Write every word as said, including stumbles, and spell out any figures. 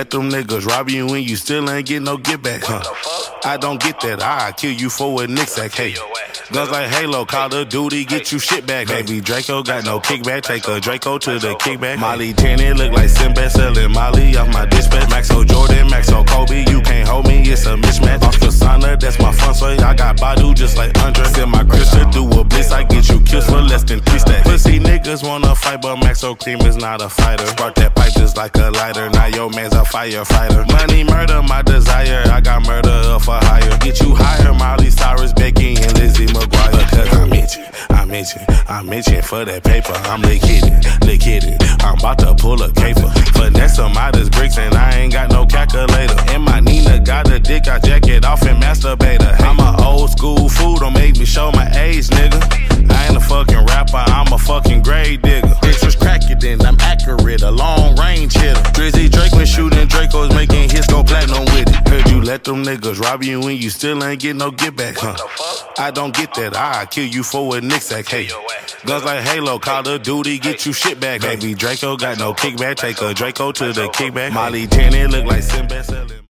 let them niggas rob you and you still ain't get no get back, huh? I don't get that. I kill you for a Nick sack, hey. Guns like Halo, Call of Duty, get you shit back. Baby Draco got no kickback, take a Draco to the kickback. Molly ten, it look like Sinbad selling Molly off my dispatch. Maxo Jordan, Maxo Kobe, you can't hold me, it's a mismatch. Off Kasana, that's my fun sway. I got Badu just like Andre. Send my Chris to do a blitz, I get you killed for less than three stacks. Pussy niggas wanna fight, but Maxo Cream is not a fighter. Spark that pipe just like a lighter, now your man's a firefighter. Money, murder, my desire, I got murder for hire. Get you higher, Miley Cyrus, Becky, and Lizzie McGuire. Cause I'm itching, I'm itching, I'm itching for that paper. I'm lick hitting, lick hitting, I'm about to pull a caper. Finesse some modest bricks and I ain't got no calculator. And my Nina got a dick, I jack it off and masturbate her. I'm a old school fool, don't make me show my age, nigga. I ain't a fucking rapper, I'm a fucking grave digger. Bitch was cracking, then I'm accurate, a long range hitter. Drizzy Drake when shooting Dracos, making hits go platinum with it. Heard you let them niggas rob you and you still ain't get no get back, huh? I don't get that. I kill you for a Nick sack, hey. Guns like Halo, Call of Duty, get you shit back. Baby Draco got no kickback, take a Draco to the kickback. Molly ten, it look like Sinbad selling.